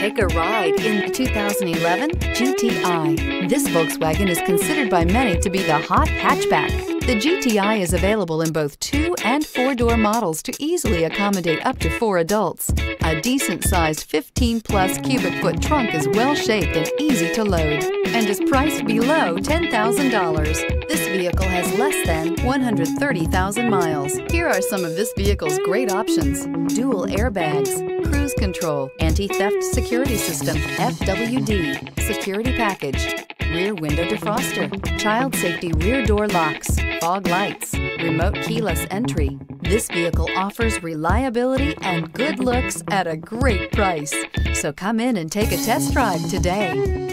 Take a ride in the 2011 GTI. This Volkswagen is considered by many to be the hot hatchback. The GTI is available in both 2- and 4-door models to easily accommodate up to 4 adults. A decent-sized 15-plus cubic foot trunk is well-shaped and easy to load and is priced below $10,000. This vehicle has less than 130,000 miles. Here are some of this vehicle's great options: dual airbags, cruise control, anti-theft security system, FWD, security package, rear window defroster, child safety rear door locks, fog lights, remote keyless entry. This vehicle offers reliability and good looks at a great price. So come in and take a test drive today.